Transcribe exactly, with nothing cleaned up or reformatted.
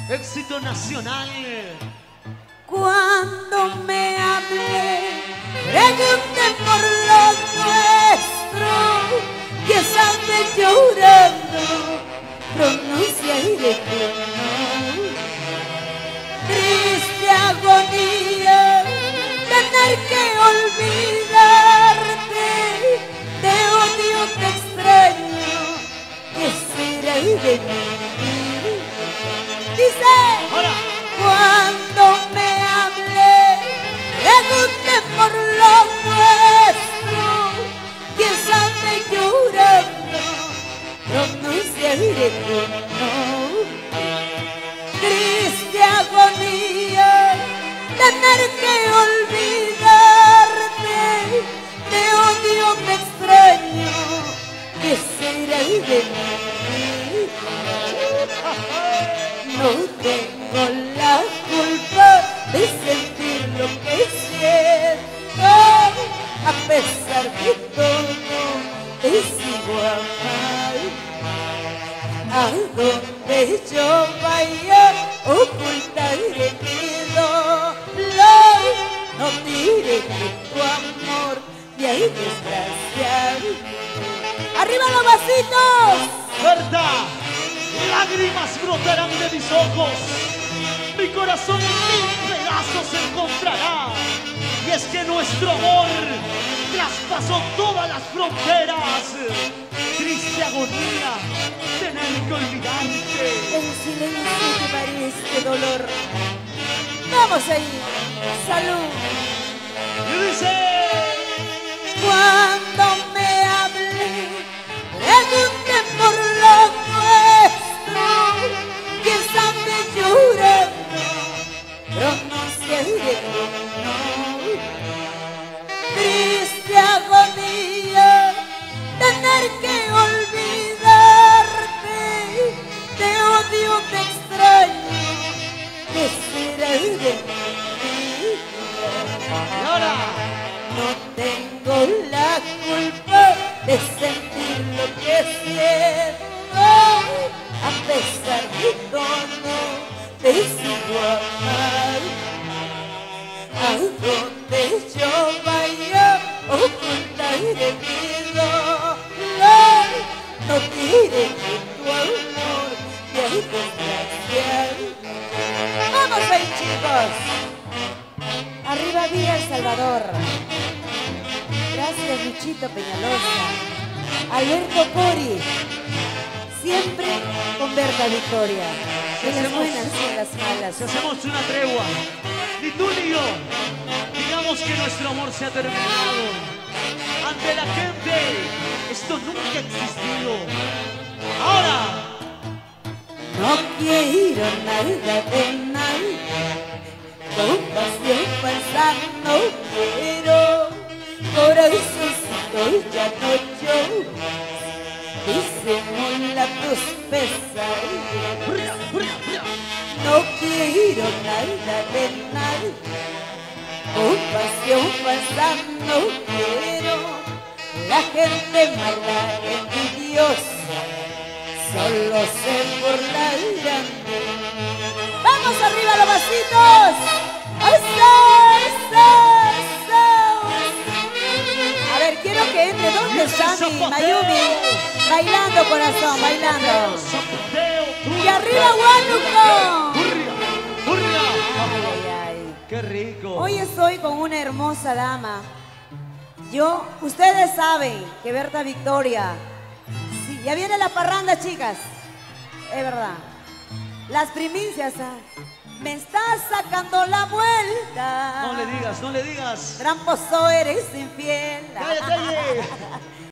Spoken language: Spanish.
Éxito nacional. Cuando me hablé, pregunté por lo nuestro, y esa me llorando pronuncia y declaró. Triste agonía, tener que olvidarte, te odio, te extraño, ¿qué será de mí? Dice, Ahora. cuando me hablé, pregunté por lo nuestro, quién sabe llorando, pronuncia directo no. Triste agonía, tener que olvidarte, te odio, te extraño, ¿qué será de mí? No tengo la culpa de sentir lo que siento, a pesar de todo te sigo a amar. A donde yo vaya ocultaré mi dolor, no diré que tu amor me hay desgraciado. ¡Arriba los vasitos! Berta, lágrimas brotarán de mis ojos, mi corazón en mil pedazos se encontrará. Y es que nuestro amor traspasó todas las fronteras. Triste agonía, tener que olvidarte. En silencio llevaré este dolor. Vamos ahí, salud. Y dice, Cuando me hablé, pregunté por lo nuestro, quién sabe llorando, pronuncia directo no. Triste agonía, tener que olvidarte, te odio, te extraño, ¿qué será de mí? y ahora, No tengo la culpa de sentir lo que siento, a pesar de todo te sigo a amar. A donde yo vaya ocultaré mi dolor, no diré que tu amor me hay desgraciado. ¡Vamos ahí, chicos! Arriba Villa El Salvador. Gracias, Luchito Peñalosa. Alberto Cori. Siempre con Berta Victoria. En las buenas y en las malas. si hacemos una tregua, ni tú ni yo, digamos que nuestro amor se ha terminado. Ante la gente, esto nunca ha existido. Ahora, No quiero nada de nadie, con pasión falsa no quiero, corazoncito ya no yo, disimula tus pesadillas. No quiero nada de nadie, con pasión falsa no quiero, la gente mala, envidiosa, solo se burlarán. ¡Vamos arriba los vasitos! ¡Eso, eso, eso! A ver, quiero que entre. ¿Dónde está mi Mayumi? Bailando, corazón, bailando. ¡Y arriba, Huánuco! ¡Hurria! ¡Hurria! Ay, ay, ay. ¡Qué rico! Hoy estoy con una hermosa dama. Yo, ustedes saben que Berta Victoria... Sí, ya viene la parranda, chicas. Es verdad. Las primicias, ah, me estás sacando la vuelta. No le digas, no le digas. Tramposo eres infiel. ¡Cállate!